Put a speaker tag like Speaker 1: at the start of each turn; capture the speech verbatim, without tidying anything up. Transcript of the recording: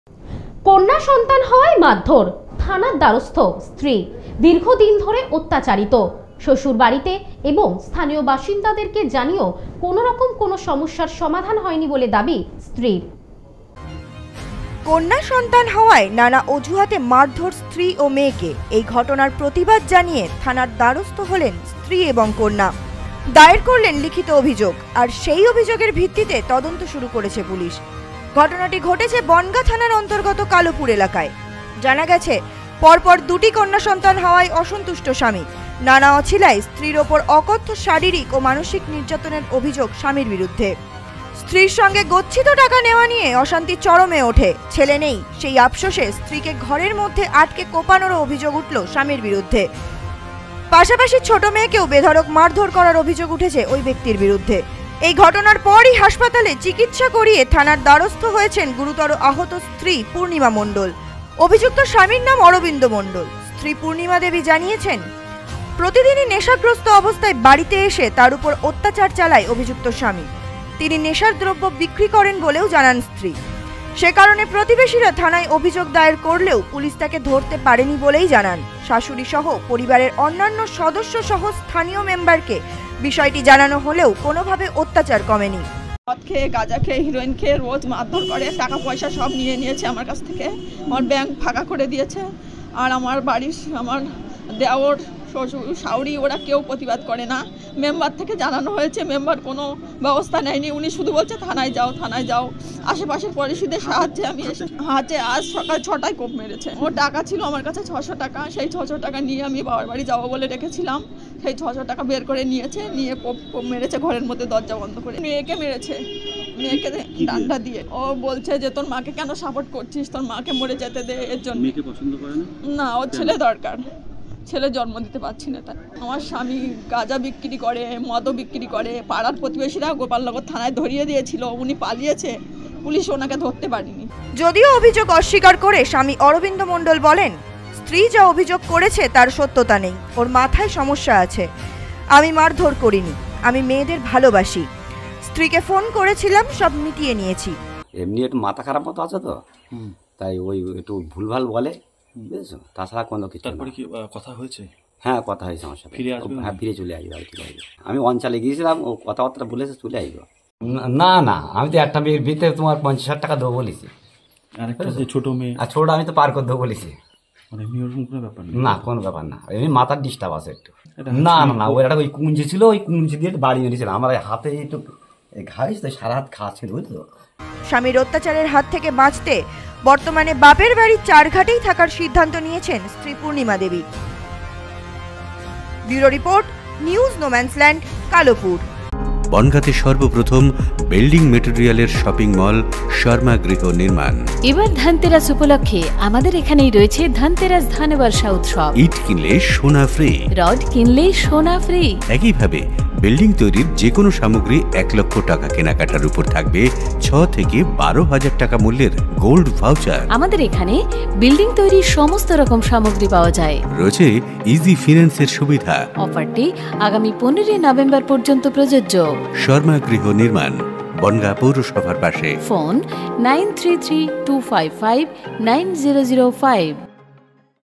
Speaker 1: কন্যা সন্তান হওয়ায় মারধর, থানার দ্বারস্থ স্ত্রী, দীর্ঘদিন ধরে অত্যাচারিত। শ্বশুর বাড়িতে এবং স্থানীয় বাসিন্দাদেরকে জানিয়েও কোনো রকম কোনো সমস্যার সমাধান হয়নি বলে দাবি স্ত্রীর।
Speaker 2: কন্যা সন্তান হওয়ায় নানা অজুহাতে মারধর স্ত্রী ও মেয়েকে। এই ঘটনার প্রতিবাদ জানিয়ে থানার দ্বারস্থ হলেন স্ত্রী এবং কন্যা। দায়ের করলেন লিখিত অভিযোগ, আর সেই অভিযোগের ভিত্তিতে তদন্ত শুরু করেছে পুলিশ। ঘটনাটি ঘটেছে বনগাঁ থানার অন্তর্গত কালোপুর এলাকায়। জানা গেছে, পরপর দুটি কন্যা সন্তান হওয়ায় অসন্তুষ্ট স্বামী নানা অছিলায় স্ত্রীর ওপর অকথ্য শারীরিক ও মানসিক নির্যাতনের অভিযোগ স্বামীর বিরুদ্ধে। স্ত্রীর সঙ্গে গচ্ছিত টাকা নেওয়া নিয়ে অশান্তি চরমে ওঠে। ছেলে নেই সেই আফসোসে স্ত্রীকে ঘরের মধ্যে আটকে কোপানোর অভিযোগ উঠল স্বামীর বিরুদ্ধে। পাশাপাশি ছোট মেয়েকেও বেধড়ক মারধর করার অভিযোগ উঠেছে ওই ব্যক্তির বিরুদ্ধে। এই ঘটনার পরই হাসপাতালে চিকিৎসা করিয়ে থানার দ্বারস্থ হয়েছেন গুরুতর আহত স্ত্রী পূর্ণিমা মণ্ডল। অভিযুক্ত স্বামীর নাম অরবিন্দ মণ্ডল। স্ত্রী পূর্ণিমা দেবী জানিয়েছেন, প্রতিদিনই নেশাগ্রস্ত অবস্থায় বাড়িতে এসে তার উপর অত্যাচার চালায় অভিযুক্ত স্বামী। তিনি নেশার দ্রব্য বিক্রি করেন বলেও জানান স্ত্রী। সে কারণে প্রতিবেশীরা থানায় অভিযোগ দায়ের করলেও পুলিশ তাকে ধরতে পারেনি বলেই জানান। শাশুড়ি সহ পরিবারের অন্যান্য সদস্য সহ স্থানীয় মেম্বারকে বিষয়টি জানানো হলেও কোনোভাবে অত্যাচার কমেনি।
Speaker 3: মদ খেয়ে, গাঁজা খেয়ে, হিরোইন খেয়ে রোজ মারধর করে, টাকা পয়সা সব নিয়ে নিয়েছে আমার কাছ থেকে। আমার ব্যাংক ফাঁকা করে দিয়েছে। আর আমার বাড়ির আমার দেওর, শ্বশুর, শাশুড়ি ওরা কেউ প্রতিবাদ করে না। মেম্বার থেকে জানানো হয়েছে, মেম্বার কোনো ব্যবস্থা নেয়নি। উনি শুধু বলছে থানায় যাও, থানায় যাও। আশেপাশের পরিষদের সাহায্যে আমি এসে হাতে আজ সকাল ছটায় কোপ মেরেছে। ওর টাকা ছিল আমার কাছে ছশো টাকা। সেই ছশো টাকা নিয়ে আমি বাবার বাড়ি যাবো বলে রেখেছিলাম। সেই ছশো টাকা বের করে নিয়েছে, নিয়ে কোপ কোপ মেরেছে ঘরের মধ্যে দরজা বন্ধ করে। মেয়েকে মেরেছে, মেয়েকে ডান্ডা দিয়ে। ও বলছে যে তোর মাকে কেন সাপোর্ট করছিস, তোর মাকে মরে যেতে দে। এর জন্য
Speaker 4: মেয়েকে পছন্দ করে না?
Speaker 3: না, ওর ছেলে দরকার, ছেলে জন্ম দিতে পারছি না তাই। আমার স্বামী গাঁজা বিক্রি করে, মদও বিক্রি করে। পাড়ার প্রতিবেশীরা গোপালনগর থানায় ধরিয়ে দিয়েছিল, উনি পালিয়েছে, পুলিশ ওনাকে ধরতে পারেনি।
Speaker 2: যদিও অভিযোগ অস্বীকার করে স্বামী অরবিন্দ মণ্ডল বলেন, স্ত্রী যা অভিযোগ করেছে তার সত্যতা নেই, ওর মাথায় সমস্যা আছে। আমি মারধর করিনি, আমি মেয়েদের ভালোবাসি। স্ত্রীকে ফোন করেছিলাম, সব মিটিয়ে নিয়েছি।
Speaker 5: এমনি একটু মাথা খারাপ মতো আছে তো, তাই ওই একটু ভুলভাল বলে, বুঝেছো? তাছাড়া কোনো কিছু।
Speaker 4: তারপরে কি কথা হয়েছে?
Speaker 5: হ্যাঁ, কথা হয়েছে আমার সাথে।
Speaker 4: ফিরে আসবে?
Speaker 5: হ্যাঁ, ফিরে চলে আসবে আর কি। আমি অঞ্চলে গিয়েছিলাম, ও কথাবার্তা বলেছে চলে আসবো।
Speaker 6: না না, আমি তো একটা মেয়ের বিতে তোমার পঞ্চাশ হাজার টাকা দেবো বলেছি।
Speaker 4: ছোট মেয়ে
Speaker 6: আর ছোটটা আমি তো পার করে দেবো বলেছি।
Speaker 4: মানে কোনো ব্যাপার
Speaker 6: না, কোনো ব্যাপার না, এমনি মাথার ডিস্টার্ব আছে একটু। না না না, ওই একটা ওই কুঞ্চি ছিল, ওই কুঞ্চি দিয়ে বাড়ি মেরেছিল। আমার হাতে একটু ঘাইস, তো সারা হাত ঘা ছিল, বুঝলো?
Speaker 2: স্বামীর অত্যাচারের হাত থেকে বাঁচতে বর্তমানে বাপের বাড়ির চারঘাটেই থাকার সিদ্ধান্ত নিয়েছেন স্ত্রী Purnima Debi. Bureau report, news no man's land, Kalopur.
Speaker 7: বনগাঁতে সর্বপ্রথম বিল্ডিং মেটেরিয়ালের শপিং মল শর্মা গৃহ নির্মাণ।
Speaker 8: এবার ধানতেরাস উপলক্ষে আমাদের এখানেই রয়েছে ধানতেরাস ধানবর্ষা উৎসব।
Speaker 7: ইট কিনলে সোনা ফ্রি,
Speaker 8: রড কিনলে সোনা ফ্রি।
Speaker 7: একইভাবে বিল্ডিং তৈরির যে কোনো সামগ্রী এক লক্ষ টাকা কেনাকাটার উপর থাকবে ছ থেকে বারো হাজার টাকা মূল্যের গোল্ড ভাউচার।
Speaker 8: আমাদের এখানে বিল্ডিং তৈরির সমস্ত রকম সামগ্রী পাওয়া যায়।
Speaker 7: রয়েছে ইজি ফিন্যান্সের সুবিধা।
Speaker 8: অফারটি আগামী পনেরোই নভেম্বর পর্যন্ত প্রযোজ্য।
Speaker 7: শর্মা গৃহ নির্মাণ, বনগাঁ পৌরসভার পাশে।
Speaker 8: Phone nine three three two five five nine zero zero five.